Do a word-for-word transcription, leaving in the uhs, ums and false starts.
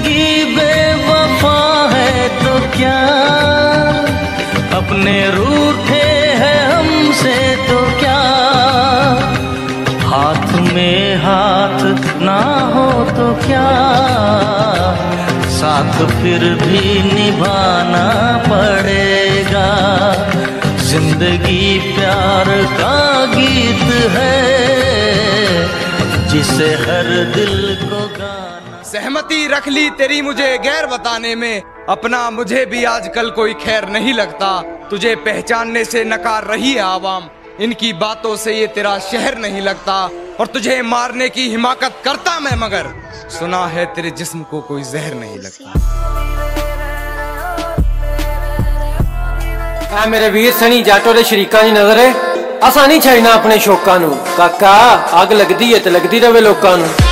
जिंदगी बेवफा है तो क्या, अपने रूठे हैं हमसे तो क्या, हाथ में हाथ ना हो तो क्या, साथ फिर भी निभाना पड़ेगा। जिंदगी प्यार का गीत है जिसे हर दिल को गाना। सहमति रख ली तेरी मुझे गैर बताने में, अपना मुझे भी आजकल कोई खैर नहीं लगता। तुझे पहचानने से नकार रही है आवाम, इनकी बातों से ये तेरा शहर नहीं लगता। और तुझे मारने की हिमाकत करता मैं, मगर सुना है तेरे जिस्म को कोई जहर नहीं लगता। ऐ मेरे वीर सनी जाटो दे शरीकां दी नजर है, असा नहीं छड़ना अपने शौकां नूं। काका अग लगदी है ते लगदी रवे लोकां नूं।